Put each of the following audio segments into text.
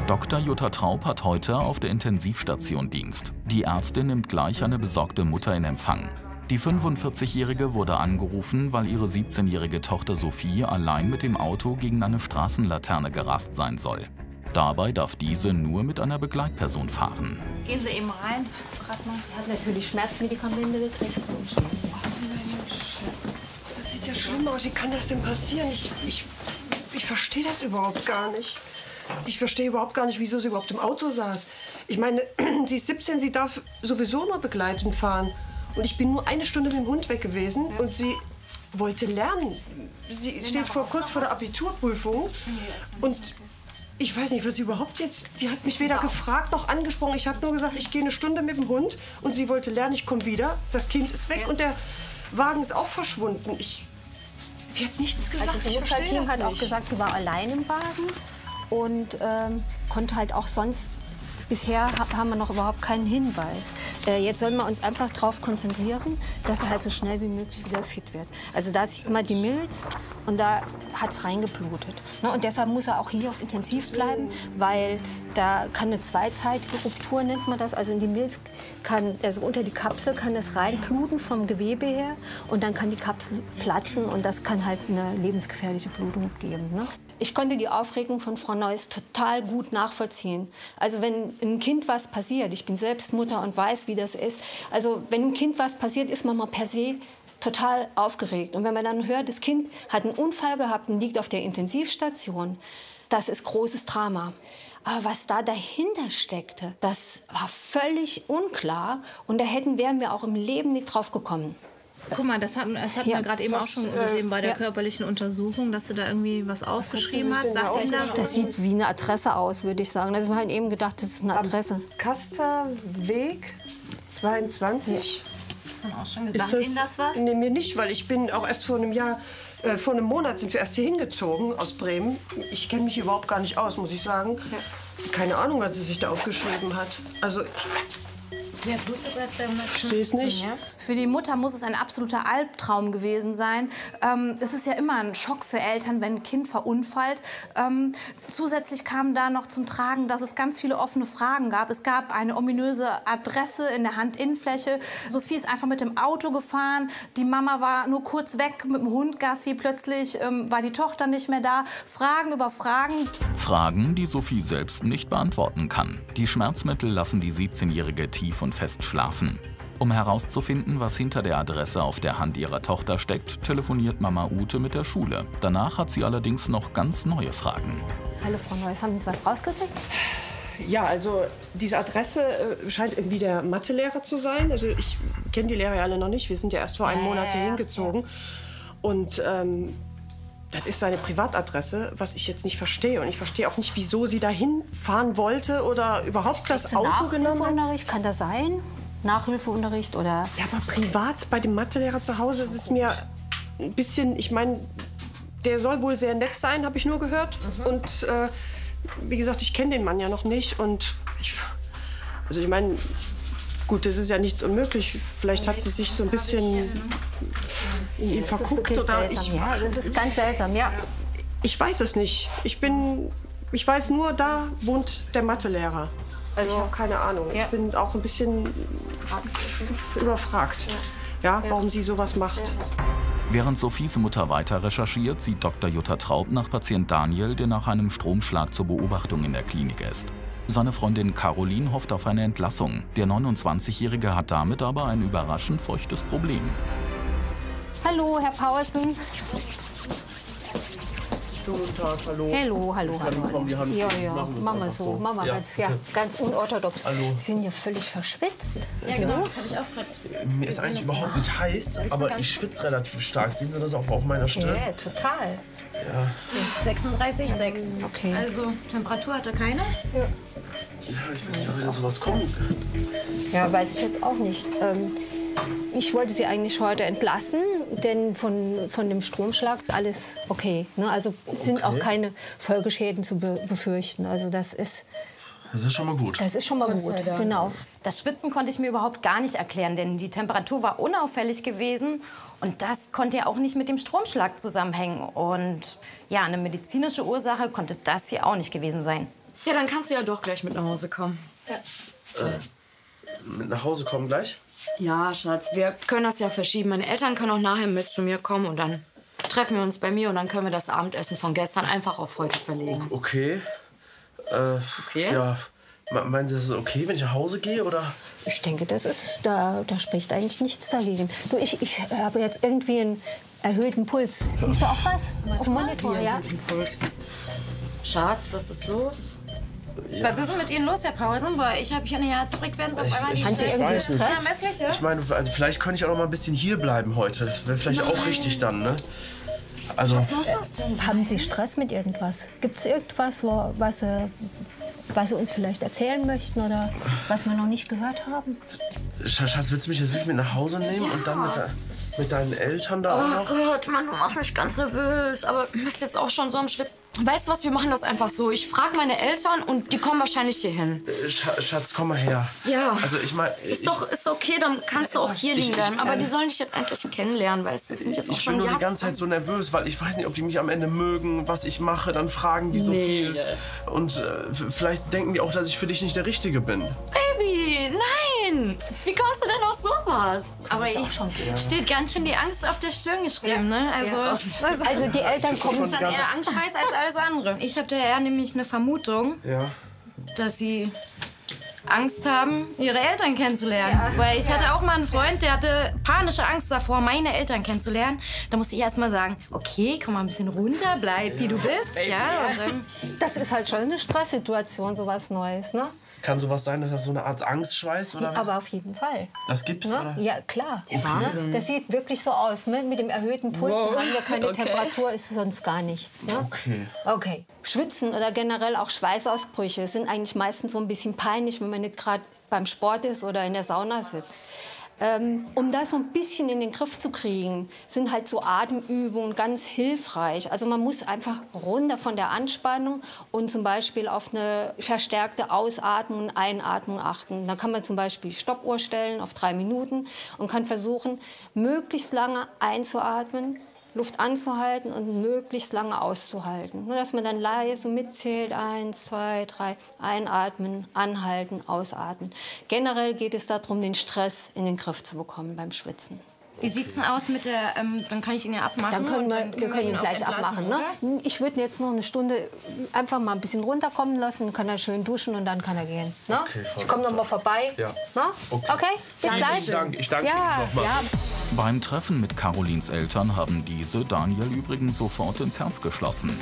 Dr. Jutta Traub hat heute auf der Intensivstation Dienst. Die Ärztin nimmt gleich eine besorgte Mutter in Empfang. Die 45-Jährige wurde angerufen, weil ihre 17-jährige Tochter Sophie allein mit dem Auto gegen eine Straßenlaterne gerast sein soll. Dabei darf diese nur mit einer Begleitperson fahren. Gehen Sie eben rein. Ich guck grad mal. Er hat natürlich Schmerzmedikamente gekriegt und schläft. Das sieht ja schlimm aus. Wie kann das denn passieren? Ich verstehe das überhaupt gar nicht. Ich verstehe überhaupt gar nicht, wieso sie überhaupt im Auto saß. Ich meine, sie ist 17, sie darf sowieso nur begleitend fahren. Und ich bin nur eine Stunde mit dem Hund weg gewesen und sie wollte lernen. Sie steht kurz vor der Abiturprüfung und ich weiß nicht, was sie überhaupt jetzt... Sie hat mich weder gefragt noch angesprochen. Ich habe nur gesagt, ich gehe eine Stunde mit dem Hund und sie wollte lernen, ich komme wieder. Das Kind ist weg und der Wagen ist auch verschwunden. Sie hat nichts gesagt. Also das Notfallteam hat auch gesagt, sie war allein im Wagen und konnte halt auch sonst... Bisher haben wir noch überhaupt keinen Hinweis. Jetzt sollen wir uns einfach darauf konzentrieren, dass er halt so schnell wie möglich wieder fit wird. Also da sieht man die Milz und da hat es reingeblutet. Und deshalb muss er auch hier auf Intensiv bleiben, weil da kann eine zweizeitige Ruptur, nennt man das. Also in die Milz kann, also unter die Kapsel kann es reinbluten vom Gewebe her und dann kann die Kapsel platzen und das kann halt eine lebensgefährliche Blutung geben. Ne? Ich konnte die Aufregung von Frau Neuss total gut nachvollziehen. Also wenn einem Kind was passiert, ich bin selbst Mutter und weiß, wie das ist. Also wenn einem Kind was passiert, ist man mal per se total aufgeregt. Und wenn man dann hört, das Kind hat einen Unfall gehabt und liegt auf der Intensivstation, das ist großes Drama. Aber was da dahinter steckte, das war völlig unklar. Und da wären wir auch im Leben nicht drauf gekommen. Guck mal, das hatten wir gerade eben auch schon gesehen bei der körperlichen Untersuchung, dass sie da irgendwie was aufgeschrieben hat. Sagt Ihnen das? Das sieht wie eine Adresse aus, würde ich sagen. Also wir haben eben gedacht, das ist eine Adresse. Kasterweg 22. Sagt Ihnen das was? Nee, mir nicht, weil ich bin auch erst vor einem Monat sind wir erst hier hingezogen aus Bremen. Ich kenne mich überhaupt gar nicht aus, muss ich sagen. Ja. Keine Ahnung, was sie sich da aufgeschrieben hat. Also Ja, Blutzucker ist bei 115, versteh's nicht. Ja? Für die Mutter muss es ein absoluter Albtraum gewesen sein. Es ist ja immer ein Schock für Eltern, wenn ein Kind verunfallt. Zusätzlich kam da noch zum Tragen, dass es ganz viele offene Fragen gab. Es gab eine ominöse Adresse in der Handinnenfläche. Sophie ist einfach mit dem Auto gefahren. Die Mama war nur kurz weg mit dem Hund Gassi. Plötzlich war die Tochter nicht mehr da. Fragen über Fragen. Fragen, die Sophie selbst nicht beantworten kann. Die Schmerzmittel lassen die 17-Jährige tief und fest schlafen. Um herauszufinden, was hinter der Adresse auf der Hand ihrer Tochter steckt, telefoniert Mama Ute mit der Schule. Danach hat sie allerdings noch ganz neue Fragen. Hallo Frau Neuss, haben Sie was rausgekriegt? Ja, also diese Adresse scheint irgendwie der Mathelehrer zu sein. Also ich kenne die Lehrer ja alle noch nicht. Wir sind ja erst vor einem Monat hier hingezogen. Und das ist seine Privatadresse, was ich jetzt nicht verstehe. Und ich verstehe auch nicht, wieso sie dahin fahren wollte oder überhaupt das Auto genommen hat. Nachhilfeunterricht, kann das sein? Nachhilfeunterricht oder? Ja, aber privat bei dem Mathelehrer zu Hause ist es mir ein bisschen, ich meine, der soll wohl sehr nett sein, habe ich nur gehört. Und wie gesagt, ich kenne den Mann ja noch nicht. Und also ich meine, gut, das ist ja nichts unmöglich. Vielleicht hat sie sich so ein bisschen in ihn verguckt. Oder ja, das ist ganz seltsam, ja. Ich weiß es nicht. Ich weiß nur, da wohnt der Mathelehrer. Also ich habe keine Ahnung. Ja. Ich bin auch ein bisschen überfragt, ja, warum sie sowas macht. Während Sophies Mutter weiter recherchiert, sieht Dr. Jutta Traub nach Patient Daniel, der nach einem Stromschlag zur Beobachtung in der Klinik ist. Seine Freundin Caroline hofft auf eine Entlassung. Der 29-Jährige hat damit aber ein überraschend feuchtes Problem. Hallo, Herr Paulsen. Guten Tag, hallo. Hallo. Ja, machen wir so. Machen wir ganz unorthodox. Hallo. Sie sind ja völlig verschwitzt. Ja, genau. Das habe ich auch gerade. Mir ist eigentlich überhaupt nicht heiß, aber ich schwitze relativ stark. Sehen Sie das auch auf meiner Stirn? Ja, total. Ja. 36,6. Okay. Also Temperatur hat er keine? Ja, ich weiß nicht, woher sowas kommt. Ja, weiß ich jetzt auch nicht. Ich wollte sie eigentlich heute entlassen, denn von dem Stromschlag ist alles okay. Ne? Also es sind auch keine Folgeschäden zu befürchten. Also das ist schon mal gut. Das ist schon mal gut, genau. Das Schwitzen konnte ich mir überhaupt gar nicht erklären, denn die Temperatur war unauffällig gewesen. Und das konnte ja auch nicht mit dem Stromschlag zusammenhängen. Und ja, eine medizinische Ursache konnte das hier auch nicht gewesen sein. Ja, dann kannst du ja doch gleich mit nach Hause kommen. Mit nach Hause kommen gleich? Ja, Schatz, wir können das ja verschieben. Meine Eltern können auch nachher mit zu mir kommen und dann treffen wir uns bei mir und dann können wir das Abendessen von gestern einfach auf heute verlegen. Okay. Okay? Ja. Meinen Sie, das ist okay, wenn ich nach Hause gehe, oder? Ich denke, da spricht eigentlich nichts dagegen. Du, ich habe jetzt irgendwie einen erhöhten Puls. Siehst du auch was? Auf dem Monitor, ja? Schatz, was ist los? Ja. Was ist denn mit Ihnen los, Herr Pausen? Weil ich habe hier eine Herzfrequenz auf einmal die Haben Sie irgendwie Stress? Ich meine, also vielleicht könnte ich auch noch mal ein bisschen hier bleiben heute. Das wäre vielleicht auch richtig dann, ne? Also, Haben Sie Stress mit irgendwas? Gibt es irgendwas, was Sie uns vielleicht erzählen möchten oder was wir noch nicht gehört haben? Schatz, willst du mich jetzt wirklich mit nach Hause nehmen und dann mit deinen Eltern da auch noch? Oh Gott, Mann, du machst mich ganz nervös. Aber du bist jetzt auch schon so am Schwitzen. Weißt du was, wir machen das einfach so. Ich frage meine Eltern und die kommen wahrscheinlich hier hin. Schatz, komm mal her. Ja. Also ich meine... Ist okay, dann kannst du auch hier liegen bleiben. Aber die sollen dich jetzt endlich kennenlernen, weißt du. Wir sind jetzt auch Ich schon bin nur die ganze Zeit so nervös, weil ich weiß nicht, ob die mich am Ende mögen, was ich mache. Dann fragen die so viel. Und vielleicht denken die auch, dass ich für dich nicht der Richtige bin. Baby, nein! Wie kommst du denn auf sowas? Aber steht ganz schön die Angst auf der Stirn geschrieben, ne? Also die Eltern kommen dann eher Angstschweiß als alles andere. Ich habe da eher nämlich eine Vermutung, Ja. dass Sie Angst haben, Ihre Eltern kennenzulernen. Weil ich hatte auch mal einen Freund, der hatte panische Angst davor, meine Eltern kennenzulernen. Da musste ich erst mal sagen, okay, komm mal ein bisschen runter, bleib wie du bist. Ja, und dann Das ist halt schon eine Stresssituation, sowas Neues, ne? Kann sowas sein, dass das so eine Art Angstschweiß oder was? Aber auf jeden Fall. Das gibt's, Ne? oder? Ja, klar. Wahnsinn. Das sieht wirklich so aus. Mit dem erhöhten Puls haben wir keine Temperatur, ist sonst gar nichts. Ne? Okay. Okay. Schwitzen oder generell auch Schweißausbrüche sind eigentlich meistens so ein bisschen peinlich, wenn man nicht gerade beim Sport ist oder in der Sauna sitzt. Um das so ein bisschen in den Griff zu kriegen, sind halt so Atemübungen ganz hilfreich. Also man muss einfach runter von der Anspannung und zum Beispiel auf eine verstärkte Ausatmung und Einatmung achten. Da kann man zum Beispiel Stoppuhr stellen auf 3 Minuten und kann versuchen, möglichst lange einzuatmen, Luft anzuhalten und möglichst lange auszuhalten. Nur dass man dann leise mitzählt, 1, 2, 3, einatmen, anhalten, ausatmen. Generell geht es darum, den Stress in den Griff zu bekommen beim Schwitzen. wie sieht's denn aus mit der, dann kann ich ihn ja abmachen. Dann können wir können ihn auch gleich entlassen, abmachen. Ne? Ich würde jetzt noch eine Stunde einfach mal ein bisschen runterkommen lassen, kann er schön duschen und dann kann er gehen. Ne? Okay, Frau ich komme noch mal vorbei. Ja. Ne? Okay. Bis Vielen gleich. Dank. Ich danke Ja, Ihnen nochmal. ja. Beim Treffen mit Carolins Eltern haben diese Daniel übrigens sofort ins Herz geschlossen.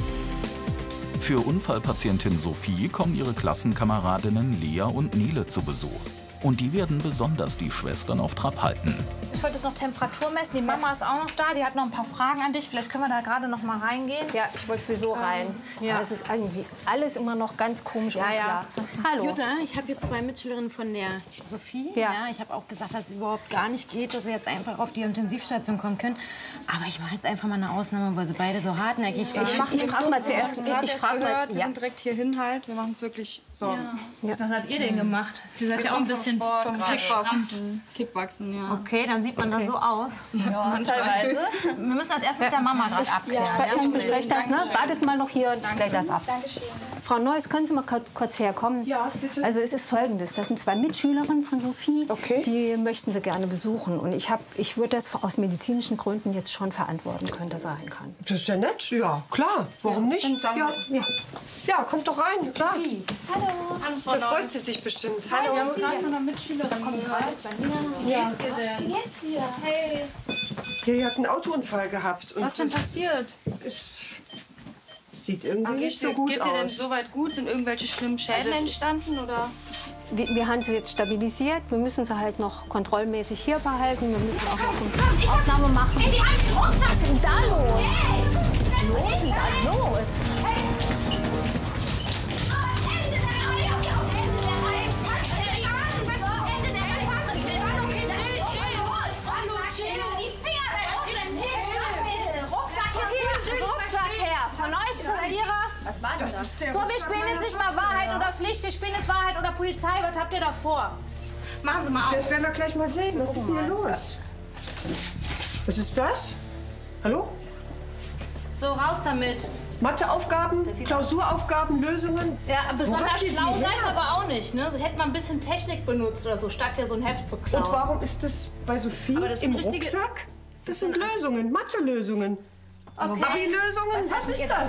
Für Unfallpatientin Sophie kommen ihre Klassenkameradinnen Lea und Nele zu Besuch. Und die werden besonders die Schwestern auf Trab halten. Ich wollte jetzt noch Temperatur messen. Die Mama ist auch noch da. Die hat noch ein paar Fragen an dich. Vielleicht können wir da gerade noch mal reingehen. Ja, ich wollte sowieso rein. ja. Aber es ist irgendwie alles immer noch ganz komisch Ja, ja. unklar. Hallo. Jutta, ich habe hier 2 Mitschülerinnen von der Sophie. Ja. Ich habe auch gesagt, dass es überhaupt gar nicht geht, dass sie jetzt einfach auf die Intensivstation kommen können. Aber ich mache jetzt einfach mal eine Ausnahme, weil sie beide so hartnäckig waren. Ich frage mal zuerst. Ich frage mal. Wir sind direkt hierhin halt. Wir machen uns wirklich Sorgen. Was habt ihr denn gemacht? Ihr seid ja auch ein bisschen Vom Kickboxen, ja. Okay, dann sieht man da so aus. Ja, teilweise. Wir müssen das erst mit der Mama gerade abklären. Ich bespreche das, ne? Wartet mal noch hier und ich kläre das ab. Dankeschön. Frau Neuss, können Sie mal kurz herkommen? Ja, bitte. Also es ist Folgendes, das sind 2 Mitschülerinnen von Sophie, Okay. die möchten Sie gerne besuchen. Und ich würde das aus medizinischen Gründen jetzt schon verantworten können, dass er rein kann. Das ist ja nett. Ja, klar. Warum nicht? Ja. Ja, kommt doch rein. Klar. Hallo, Da freut sie sich bestimmt. Hallo. Wir haben gerade von einer Mitschülerin gehört. Wie geht's dir? Hey. Ja, die hat einen Autounfall gehabt. Und Was denn das passiert? sieht irgendwie nicht so gut Geht's ihr denn aus. soweit gut? Sind irgendwelche schlimmen Schäden entstanden? Oder? Wir haben sie jetzt stabilisiert. Wir müssen sie halt noch kontrollmäßig hier behalten. Wir müssen auch noch eine Aufnahme machen. Was ist denn da los? Was ist denn da los? Rucksack her! Von euch ist das Ihrer? Was war denn das? So, wir spielen jetzt nicht mal Wahrheit oder Pflicht. Wir spielen jetzt Wahrheit oder Polizei. Was habt ihr da vor? Machen Sie mal auf. Das werden wir gleich mal sehen. Was ist denn hier los? Was ist das? Hallo? So, raus damit. Matheaufgaben, Klausuraufgaben, Lösungen. Ja, besonders Wo habt ihr die schlau her? seid aber auch nicht. Ne? So hätte man ein bisschen Technik benutzt oder so, statt hier so ein Heft zu klauen. Und warum ist das bei Sophie Aber das sind im richtige- Rucksack? Das sind Lösungen, Mathe-Lösungen. Abi-Lösungen, was ist das?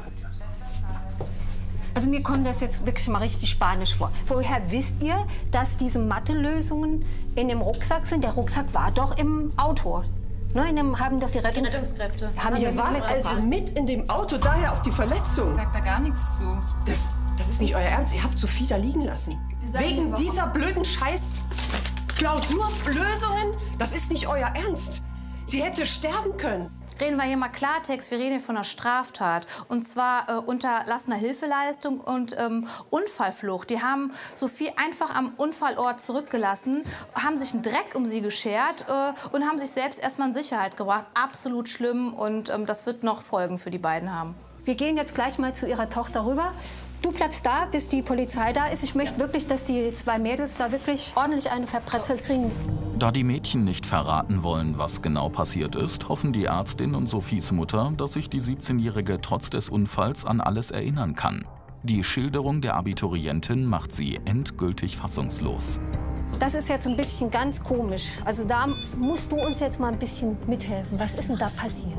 Also mir kommt das jetzt wirklich mal richtig spanisch vor. Woher wisst ihr, dass diese Mathe-Lösungen in dem Rucksack sind? Der Rucksack war doch im Auto. Ne, in dem haben doch die Rettungskräfte. Haben die Ihr das wart mitgebracht? also mit in dem Auto, daher auch die Verletzung. Sagt da gar nichts zu. Das ist nicht euer Ernst. Ihr habt Sophie da liegen lassen. sagen Wegen Ihnen warum. dieser blöden Scheiß Klausurlösungen? Das ist nicht euer Ernst. Sie hätte sterben können. Reden wir hier mal Klartext, wir reden hier von einer Straftat. Und zwar unterlassener Hilfeleistung und Unfallflucht. Die haben Sophie einfach am Unfallort zurückgelassen, haben sich einen Dreck um sie geschert und haben sich selbst erstmal in Sicherheit gebracht. Absolut schlimm und das wird noch Folgen für die beiden haben. Wir gehen jetzt gleich mal zu ihrer Tochter rüber. Du bleibst da, bis die Polizei da ist. Ich möchte wirklich, dass die zwei Mädels da wirklich ordentlich eine verpretzelt kriegen. Da die Mädchen nicht verraten wollen, was genau passiert ist, hoffen die Ärztin und Sophies Mutter, dass sich die 17-Jährige trotz des Unfalls an alles erinnern kann. Die Schilderung der Abiturientin macht sie endgültig fassungslos. Das ist jetzt ein bisschen ganz komisch. Also da musst du uns jetzt mal ein bisschen mithelfen. Was ist denn da passiert?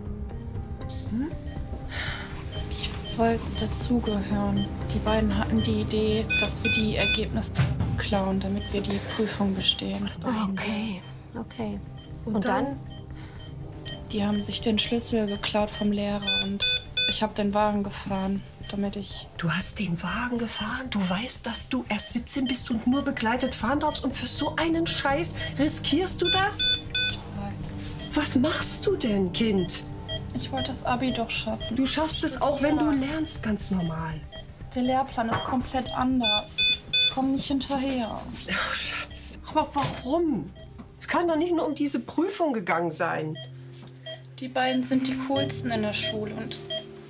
Ich wollte dazugehören. Die beiden hatten die Idee, dass wir die Ergebnisse klauen, damit wir die Prüfung bestehen. Okay, okay. Und dann? Die haben sich den Schlüssel geklaut vom Lehrer und ich habe den Wagen gefahren, damit ich... Du hast den Wagen gefahren? Du weißt, dass du erst 17 bist und nur begleitet fahren darfst? Und für so einen Scheiß riskierst du das? Ich weiß. Was machst du denn, Kind? Ich wollte das Abi doch schaffen. Du schaffst es auch, wenn du lernst, ganz normal. Der Lehrplan ist komplett anders. Ich komme nicht hinterher. Ach, Schatz. Aber warum? Es kann doch nicht nur um diese Prüfung gegangen sein. Die beiden sind die coolsten in der Schule und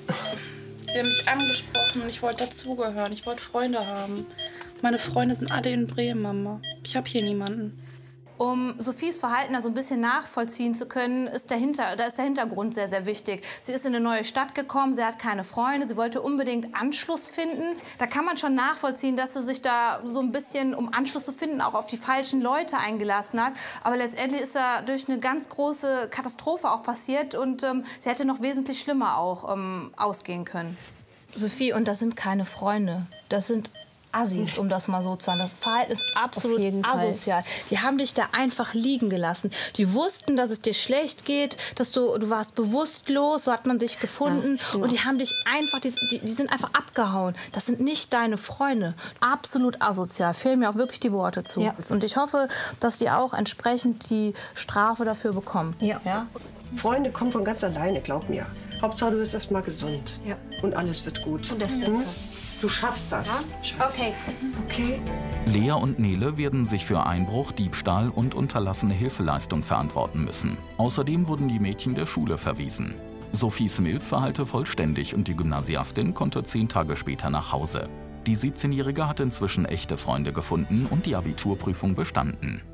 sie haben mich angesprochen und ich wollte dazugehören. Ich wollte Freunde haben. Meine Freunde sind alle in Bremen, Mama. Ich habe hier niemanden. Um Sophies Verhalten da so ein bisschen nachvollziehen zu können, ist der Hintergrund sehr, sehr wichtig. Sie ist in eine neue Stadt gekommen, sie hat keine Freunde, sie wollte unbedingt Anschluss finden. Da kann man schon nachvollziehen, dass sie sich da so ein bisschen, um Anschluss zu finden, auch auf die falschen Leute eingelassen hat. Aber letztendlich ist da durch eine ganz große Katastrophe auch passiert und sie hätte noch wesentlich schlimmer auch ausgehen können. Sophie, und das sind keine Freunde, das sind Assis, um das mal so zu sagen. Das Verhalten ist absolut asozial. Die haben dich da einfach liegen gelassen. Die wussten, dass es dir schlecht geht, dass du warst bewusstlos, so hat man dich gefunden. Ja, und die haben dich einfach, die sind einfach abgehauen. Das sind nicht deine Freunde. Absolut asozial. Fehlen mir auch wirklich die Worte zu. Ja. Und ich hoffe, dass die auch entsprechend die Strafe dafür bekommen. Ja. Ja? Freunde kommen von ganz alleine, glaub mir. Hauptsache, du bist erst mal gesund. Ja. Und alles wird gut. Und das wird so. Du schaffst das. Ja? Okay. Okay. Lea und Nele werden sich für Einbruch, Diebstahl und unterlassene Hilfeleistung verantworten müssen. Außerdem wurden die Mädchen der Schule verwiesen. Sophies Milz verhallte vollständig und die Gymnasiastin konnte 10 Tage später nach Hause. Die 17-Jährige hat inzwischen echte Freunde gefunden und die Abiturprüfung bestanden.